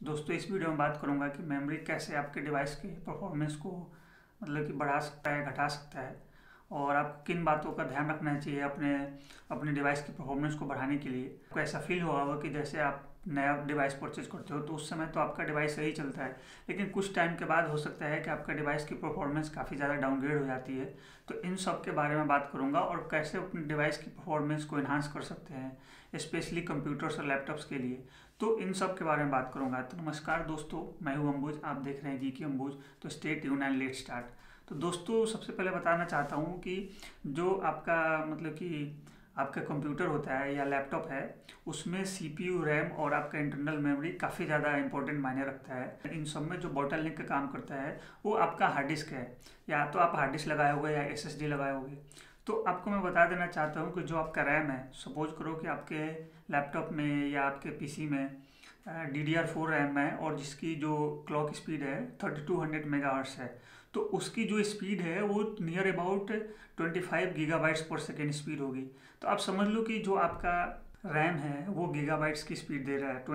दोस्तों इस वीडियो में बात करूंगा कि मेमोरी कैसे आपके डिवाइस के परफॉर्मेंस को मतलब कि बढ़ा सकता है, घटा सकता है, और आपको किन बातों का ध्यान रखना चाहिए अपने अपने डिवाइस की परफॉर्मेंस को बढ़ाने के लिए। आपको ऐसा फील होगा कि जैसे आप नया डिवाइस परचेज करते हो तो उस समय तो आपका डिवाइस सही चलता है, लेकिन कुछ टाइम के बाद हो सकता है कि आपका डिवाइस की परफॉर्मेंस काफ़ी ज़्यादा डाउनग्रेड हो जाती है। तो इन सब के बारे में बात करूंगा और कैसे अपने डिवाइस की परफॉर्मेंस को इन्हांस कर सकते हैं, स्पेशली कंप्यूटर्स और लैपटॉप्स के लिए। तो इन सब के बारे में बात करूंगा। तो नमस्कार दोस्तों, मैं हूं अंबुज, आप देख रहे हैं गीकी अम्बुज। तो stay tuned and let's start. तो दोस्तों सबसे पहले बताना चाहता हूं कि जो आपका मतलब कि आपका कंप्यूटर होता है या लैपटॉप है, उसमें सीपीयू, रैम और आपका इंटरनल मेमोरी काफ़ी ज़्यादा इंपॉर्टेंट मायने रखता है। इन सब में जो बॉटलनेक का काम करता है वो आपका हार्ड डिस्क है। या तो आप हार्ड डिस्क लगाए होगे या एसएसडी लगाए होगे। तो आपको मैं बता देना चाहता हूँ कि जो आपका रैम है, सपोज करो कि आपके लैपटॉप में या आपके पीसी में DDR4 रैम है और जिसकी जो क्लॉक स्पीड है 3200 मेगाहर्ट्ज़ है। तो उसकी जो स्पीड है वो near about 25 gigabytes per second speed होगी। तो आप समझ लो कि जो आपका रैम है वो गीगाबाइट्स की स्पीड दे रहा है,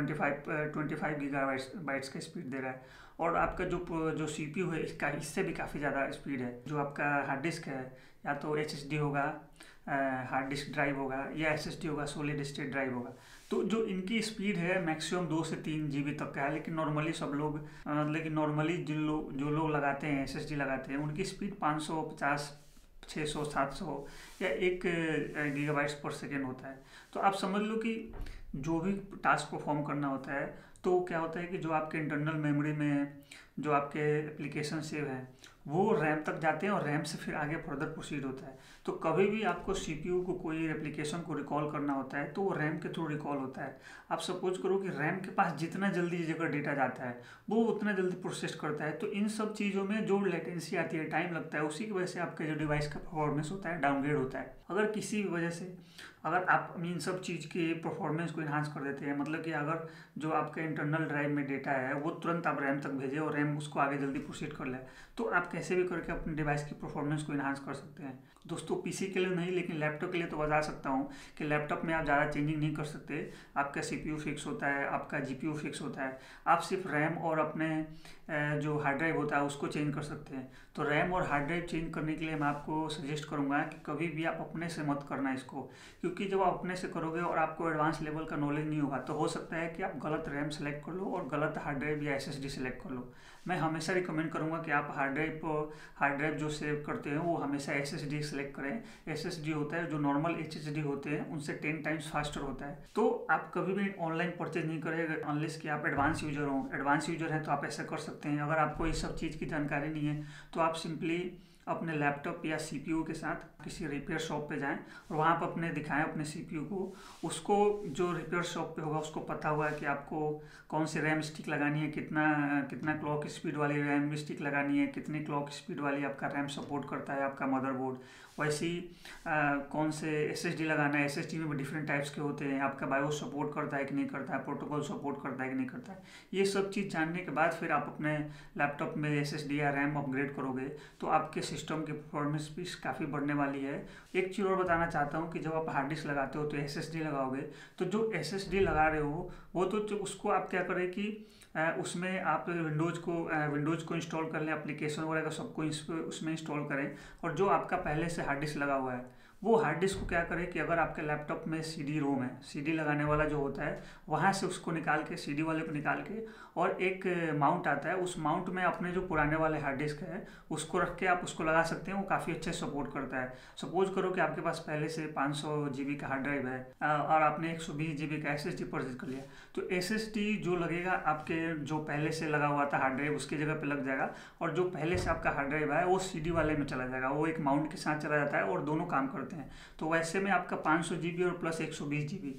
25 गीगाबाइट्स का स्पीड दे रहा है। और आपका जो सीपीयू है इसका इससे भी काफ़ी ज़्यादा स्पीड है। जो आपका हार्ड डिस्क है या तो एचएसडी होगा, हार्ड डिस्क ड्राइव होगा, या एसएसडी होगा, सॉलिड स्टेट ड्राइव होगा। तो जो इनकी स्पीड है मैक्सिमम 2 से 3 जीबी तक का है। लेकिन नॉर्मली सब लोग लेकिन नॉर्मली जो लोग लगाते हैं, एसएसडी लगाते हैं, उनकी स्पीड 550, 600, 700 या 1 गीगाबाइट्स पर सेकेंड होता है। तो आप समझ लो कि जो भी टास्क परफॉर्म करना होता है तो क्या होता है कि जो आपके इंटरनल मेमोरी में जो आपके एप्लीकेशन सेव हैं वो रैम तक जाते हैं और रैम से फिर आगे फर्दर प्रोसीड होता है। तो कभी भी आपको सीपीयू को कोई एप्लीकेशन को रिकॉल करना होता है तो वो रैम के थ्रू रिकॉल होता है। आप सपोज करो कि रैम के पास जितना जल्दी जगह डेटा जाता है वो उतना जल्दी प्रोसेस करता है। तो इन सब चीज़ों में जो लेटेंसी आती है, टाइम लगता है, उसी की वजह से आपके जो डिवाइस का परफॉर्मेंस होता है डाउनग्रेड होता है। अगर किसी भी वजह से अगर आप इन सब चीज़ की परफॉर्मेंस को इन्हांस कर देते हैं, मतलब कि अगर जो आपके इंटरनल ड्राइव में डेटा है वो तुरंत आप रैम तक भेजें और रैम उसको आगे जल्दी प्रोसीड कर ले, तो आप कैसे भी करके अपने डिवाइस की परफॉर्मेंस को इन्हांस कर सकते हैं। दोस्तों पीसी के लिए नहीं, लेकिन लैपटॉप के लिए तो बता सकता हूँ कि लैपटॉप में आप ज़्यादा चेंजिंग नहीं कर सकते। आपका सीपीयू फिक्स होता है, आपका जीपीयू फिक्स होता है। आप सिर्फ रैम और अपने जो हार्ड ड्राइव होता है उसको चेंज कर सकते हैं। तो रैम और हार्ड ड्राइव चेंज करने के लिए मैं आपको सजेस्ट करूँगा कि कभी भी आप अपने से मत करना इसको, क्योंकि जब आप अपने से करोगे और आपको एडवांस लेवल का नॉलेज नहीं होगा तो हो सकता है कि आप गलत रैम सेलेक्ट कर लो और गलत हार्ड ड्राइव या एसएसडी सेलेक्ट कर लो। मैं हमेशा रिकमेंड करूँगा कि आप हार्ड ड्राइव जो सेव करते हैं वो हमेशा एसएसडी सेलेक्ट करें। एसएसडी होता है जो नॉर्मल एचएसडी होते हैं उनसे 10 टाइम्स फास्टर होता है। तो आप कभी भी ऑनलाइन परचेज नहीं करें अनलेस कि आप एडवांस यूजर हो। एडवांस यूजर हैं तो आप ऐसा कर सकते हैं। अगर आपको इस सब चीज़ की जानकारी नहीं है तो आप सिंपली अपने लैपटॉप या सीपीयू के साथ किसी रिपेयर शॉप पे जाएं और वहाँ पर अपने दिखाएं अपने सीपीयू को। उसको जो रिपेयर शॉप पे होगा उसको पता होगा कि आपको कौन सी रैम स्टिक लगानी है, कितना क्लॉक स्पीड वाली रैम स्टिक लगानी है, कितनी क्लॉक स्पीड वाली आपका रैम सपोर्ट करता है आपका मदरबोर्ड। वैसे ही कौन से एसएसडी लगाना है। एसएसडी में भी डिफरेंट टाइप्स के होते हैं। आपका बायोस सपोर्ट करता है कि नहीं करता है, प्रोटोकॉल सपोर्ट करता है कि नहीं करता है। ये सब चीज़ जानने के बाद फिर आप अपने लैपटॉप में एसएसडी या रैम अपग्रेड करोगे तो आपके सिस्टम की परफॉर्मेंस भी काफ़ी बढ़ने वाली है। एक चीज़ और बताना चाहता हूँ कि जब आप हार्ड डिस्क लगाते हो तो एसएसडी लगाओगे तो जो एसएसडी लगा रहे हो वो तो उसको आप क्या करें कि उसमें आप विंडोज़ को इंस्टॉल कर लें, एप्लीकेशन वगैरह सबको उसमें इंस्टॉल करें। और जो आपका पहले से हार्ड डिस्क लगा हुआ है वो हार्ड डिस्क को क्या करें कि अगर आपके लैपटॉप में सीडी रोम है, सीडी लगाने वाला जो होता है वहाँ से उसको निकाल के, सीडी वाले को निकाल के, और एक माउंट आता है, उस माउंट में अपने जो पुराने वाले हार्ड डिस्क है उसको रख के आप उसको लगा सकते हैं। वो काफ़ी अच्छे सपोर्ट करता है। सपोज करो कि आपके पास पहले से 500 जीबी का हार्ड ड्राइव है और आपने 120 जीबी का एसएसडी परचेज कर लिया, तो एसएसडी जो लगेगा आपके जो पहले से लगा हुआ था हार्ड ड्राइव उसकी जगह पे लग जाएगा, और जो पहले से आपका हार्ड ड्राइव है वो सीडी वाले में चला जाएगा। वो एक माउंट के साथ चला जाता है और दोनों काम करते हैं। तो वैसे में आपका 500 जीबी और प्लस 120 जीबी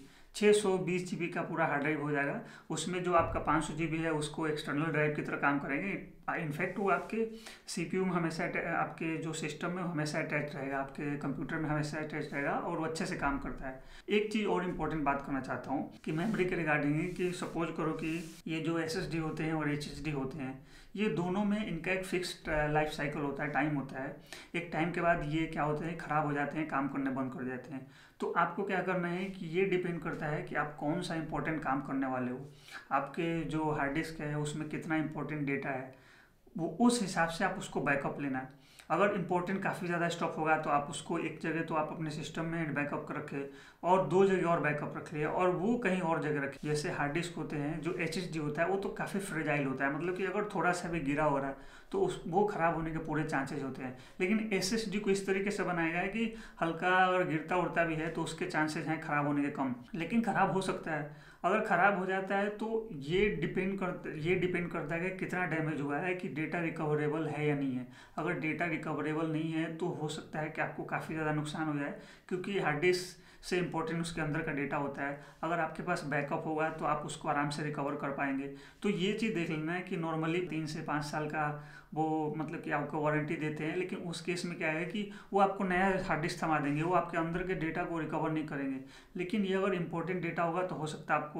620 जीबी का पूरा हार्ड ड्राइव हो जाएगा। उसमें जो आपका 500 जीबी है उसको एक्सटर्नल ड्राइव की तरह काम करेंगे। इनफैक्ट वो आपके सीपीयू में हमेशा आपके जो सिस्टम में हमेशा अटैच रहेगा, आपके कंप्यूटर में हमेशा अटैच रहेगा और वो अच्छे से काम करता है। एक चीज़ और इम्पोर्टेंट बात करना चाहता हूँ कि मेमोरी के रिगार्डिंग कि सपोज करो कि ये जो एसएसडी होते हैं और एचएसडी होते हैं, ये दोनों में इनका एक फिक्स्ड लाइफ साइकिल होता है, टाइम होता है। एक टाइम के बाद ये क्या होते हैं, ख़राब हो जाते हैं, काम करने बंद कर देते हैं। तो आपको क्या करना है कि ये डिपेंड करता है कि आप कौन सा इंपॉर्टेंट काम करने वाले हो, आपके जो हार्ड डिस्क है उसमें कितना इंपॉर्टेंट डेटा है, वो उस हिसाब से आप उसको बैकअप लेना है। अगर इंपॉर्टेंट काफ़ी ज़्यादा स्टॉक होगा तो आप उसको एक जगह तो आप अपने सिस्टम में बैकअप कर रखे और 2 जगह और बैकअप रख लिए और वो कहीं और जगह रखे। जैसे हार्ड डिस्क होते हैं, जो एचएसडी होता है वो तो काफ़ी फ्रेजाइल होता है, मतलब कि अगर थोड़ा सा भी गिरा हो रहा है तो वो ख़राब होने के पूरे चांसेस होते हैं। लेकिन एसएसडी को इस तरीके से बनाया गया है कि हल्का अगर गिरता उड़ता भी है तो उसके चांसेस हैं ख़राब होने के कम, लेकिन ख़राब हो सकता है। अगर ख़राब हो जाता है तो ये डिपेंड करता है कि कितना डैमेज हुआ है, कि डेटा रिकवरेबल है या नहीं है। अगर डेटा रिकवरेबल नहीं है तो हो सकता है कि आपको काफ़ी ज़्यादा नुकसान हो जाए, क्योंकि हार्ड डिस्क से इम्पोर्टेंट उसके अंदर का डेटा होता है। अगर आपके पास बैकअप होगा तो आप उसको आराम से रिकवर कर पाएंगे। तो ये चीज़ देख लेना है कि नॉर्मली 3 से 5 साल का वो मतलब कि आपको वारंटी देते हैं, लेकिन उस केस में क्या है कि वो आपको नया हार्ड डिस्क थमा देंगे, वो आपके अंदर के डेटा को रिकवर नहीं करेंगे। लेकिन ये अगर इंपॉर्टेंट डेटा होगा तो हो सकता है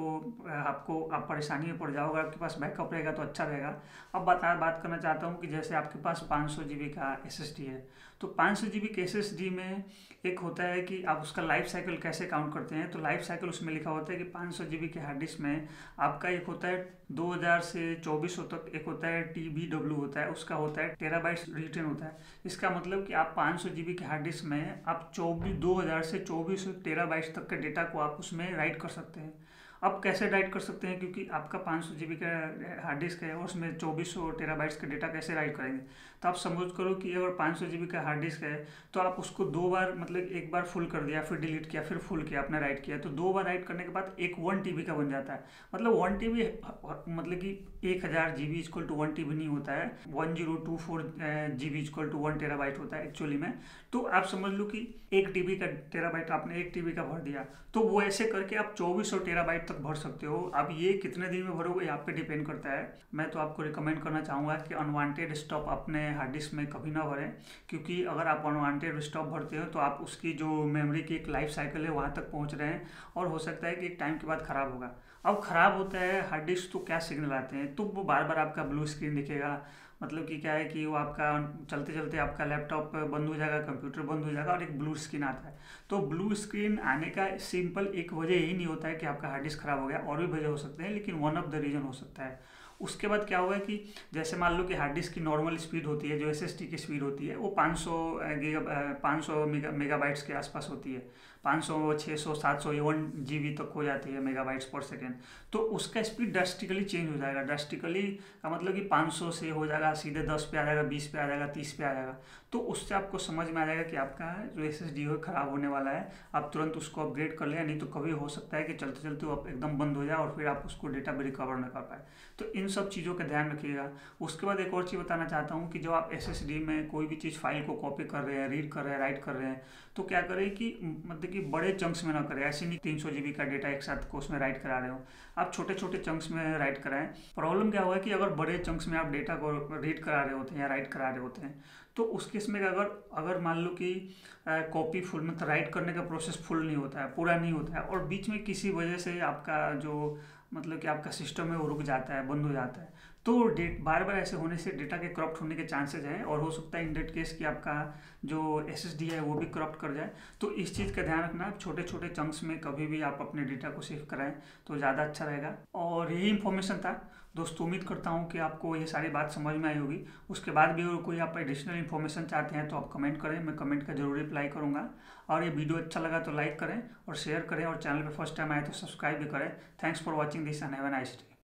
आप परेशानी में पड़ जाओगे। आपके पास बैकअप रहेगा तो अच्छा रहेगा। अब बात करना चाहता हूँ कि जैसे आपके पास 500 GB का एसएसडी है, तो 500 GB के एसएसडी में एक होता है कि आप उसका लाइफ साइकिल कैसे काउंट करते हैं। तो लाइफ साइकिल उसमें लिखा होता है कि 500 GB के हार्ड डिस्क में आपका एक होता है 2000 से 2400 तक, एक होता है TBW होता है, उसका होता है टेराबाइट्स रिटेन होता है। इसका मतलब कि आप 500 GB के हार्ड डिस्क में आप 2000 से 2400 टेराबाइट्स तक के डेटा को आप उसमें राइट कर सकते हैं। अब कैसे राइट कर सकते हैं, क्योंकि आपका 500 GB का हार्ड डिस्क है और उसमें 2400 टेराबाइट्स का डेटा कैसे राइट करेंगे। तो आप समझ करो कि अगर 500 GB का हार्ड डिस्क है तो आप उसको 2 बार, मतलब एक बार फुल कर दिया, फिर डिलीट किया, फिर फुल किया, आपने राइट किया, तो 2 बार राइट करने के बाद एक 1 TB का बन जाता है। मतलब 1 TB मतलब कि 1000 GB इक्वल टू 1 TB नहीं होता है, 1024 GB इक्वल टू 1 टेराबाइट होता है एक्चुअली में। तो आप समझ लो कि 1 TB का टेराबाइट आपने 1 TB का भर दिया, तो वो ऐसे करके आप 2400 टेराबाइट तक भर सकते हो। अब ये कितने दिन में भरोगे आप पे डिपेंड करता है। मैं तो आपको रिकमेंड करना चाहूँगा कि अनवांटेड स्टॉप अपने हार्ड डिस्क में कभी ना भरें, क्योंकि अगर आप अनवांटेड स्टॉप भरते हो तो आप उसकी जो मेमोरी की एक लाइफ साइकिल है वहाँ तक पहुँच रहे हैं और हो सकता है कि एक टाइम के बाद ख़राब होगा। अब ख़राब होता है हार्ड डिस्क तो क्या सिग्नल आते हैं, तो वो बार बार आपका ब्लू स्क्रीन दिखेगा। मतलब कि क्या है कि वो आपका चलते चलते आपका लैपटॉप बंद हो जाएगा, कंप्यूटर बंद हो जाएगा और एक ब्लू स्क्रीन आता है। तो ब्लू स्क्रीन आने का सिंपल एक वजह यही नहीं होता है कि आपका हार्ड डिस्क खराब हो गया, और भी वजह हो सकते हैं, लेकिन वन ऑफ द रीज़न हो सकता है। उसके बाद क्या होगा कि जैसे मान लो कि हार्ड डिस्क की नॉर्मल स्पीड होती है, जो एसएसडी की स्पीड होती है वो 500 मेगाबाइट्स के आसपास होती है। 500, 600, 700, 1 GB तक हो जाती है मेगाबाइट्स पर सेकेंड। तो उसका स्पीड ड्रास्टिकली चेंज हो जाएगा। ड्रास्टिकली का मतलब कि 500 से हो जाएगा सीधे 10 पे आ जाएगा, 20 पे आ जाएगा, 30 पे आ जाएगा। तो उससे आपको समझ में आ जाएगा कि आपका जो एसएसडी है खराब होने वाला है। आप तुरंत उसको अपग्रेड कर लें, नहीं तो कभी हो सकता है कि चलते चलते वो एकदम बंद हो जाए और फिर आप उसको डेटा भी रिकवर न कर पाए। तो इन सब चीज़ों का ध्यान रखिएगा। उसके बाद एक और चीज़ बताना चाहता हूँ कि जब आप एसएसडी में कोई भी चीज़ फाइल को कॉपी कर रहे हैं, रीड कर रहे हैं, राइट कर रहे हैं, तो क्या करें कि मतलब कि बड़े चंक्स में ना करें। ऐसे नहीं 300 GB का डेटा एक साथ को उसमें राइट करा रहे हो, आप छोटे छोटे चंक्स में राइट कराएं। प्रॉब्लम क्या हुआ है कि अगर बड़े चंक्स में आप डेटा को रीड करा रहे होते हैं या राइट करा रहे होते हैं, तो उस केस में अगर मान लो कि कॉपी फुल मतलब राइट करने का प्रोसेस फुल नहीं होता है, पूरा नहीं होता है, और बीच में किसी वजह से आपका जो मतलब कि आपका सिस्टम है वो रुक जाता है, बंद हो जाता है, तो बार बार ऐसे होने से डेटा के करप्ट होने के चांसेस हैं और हो सकता है इन डेट केस कि आपका जो एसएसडी है वो भी करप्ट कर जाए। तो इस चीज़ का ध्यान रखना, छोटे छोटे चंक्स में कभी भी आप अपने डेटा को सेव कराएं तो ज़्यादा अच्छा रहेगा। और यही इन्फॉर्मेशन था दोस्तों। उम्मीद करता हूँ कि आपको ये सारी बात समझ में आई होगी। उसके बाद भी अगर कोई आप एडिशनल इन्फॉर्मेशन चाहते हैं तो आप कमेंट करें, मैं कमेंट का जरूर रिप्लाई करूँगा। और ये वीडियो अच्छा लगा तो लाइक करें और शेयर करें, और चैनल पर फर्स्ट टाइम आए तो सब्सक्राइब भी करें। Thanks for watching this and have a nice day.